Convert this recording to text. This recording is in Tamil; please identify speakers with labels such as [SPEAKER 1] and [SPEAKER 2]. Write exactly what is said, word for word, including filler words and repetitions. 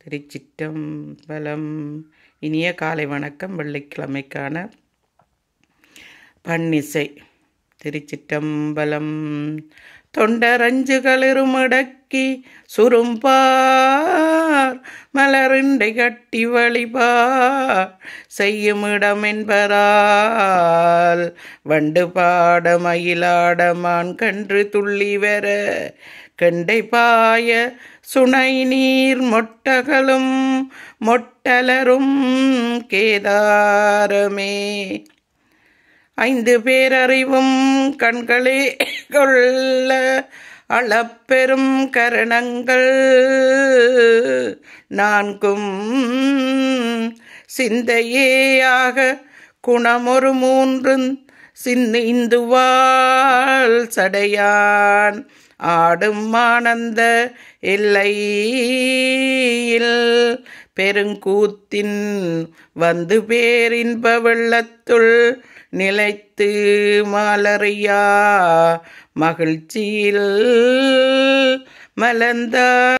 [SPEAKER 1] திருச்சிற்றம்பலம். இனிய காலை வணக்கம். வெள்ளிக்கிழமைக்கான பன்னிசை. திருச்சிற்றம்பலம். தொண்டரஞ்சுகளிருமடக்கி சுரும்பார் மலரிண்டை கட்டி வழிபார் செய்யுமிடம் என்பரால் வண்டு பாட மயிலாட மான் கன்று துள்ளி வர கெண்டை பாய சுனை நீர் மொட்டகளும் மொட்டலரும் கேதாரமே. ஐந்து பேரறிவும் கண்களே கொள்ள அளப்பெரும் கரணங்கள் நான்கும் சிந்தையேயாக குணமொரு மூன்றும் சிந்து இந்துவாள் சடையான் ஆடும் ஆனந்த எல்லையில் பெருங்கூத்தின் வந்து பேரின்ப வெள்ளத்துள் நிலைத்து மலரியா மகிழ்ச்சியில் மலர்ந்தார்.